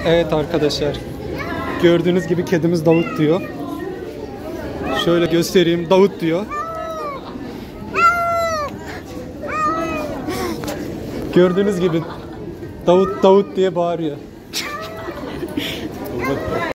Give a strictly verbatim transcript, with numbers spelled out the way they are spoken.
Evet arkadaşlar. Gördüğünüz gibi kedimiz Davut diyor. Şöyle göstereyim. Davut diyor. Gördüğünüz gibi Davut Davut diye bağırıyor.